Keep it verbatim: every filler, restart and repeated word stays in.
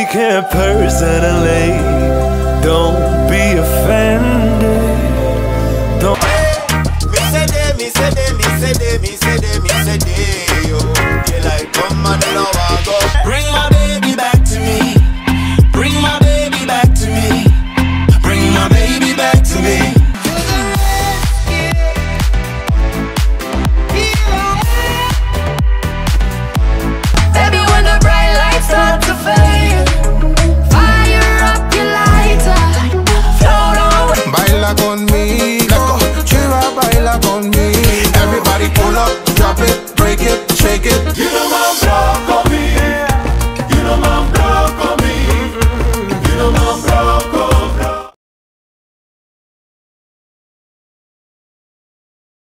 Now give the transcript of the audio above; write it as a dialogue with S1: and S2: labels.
S1: take it personally. Don't be offended. Don't.
S2: Me say they, me say they, me say they, me say they, me say they, yo. They like come and now I go. Bring my baby back to me. Bring my baby back to me. Bring my baby back to me.
S3: Baby, when the bright lights start to fade, fire up your lighter, float on.
S2: Baila con me, chiva, baila con me. Everybody pull up, drop it, break it, shake it. You know I'm loco.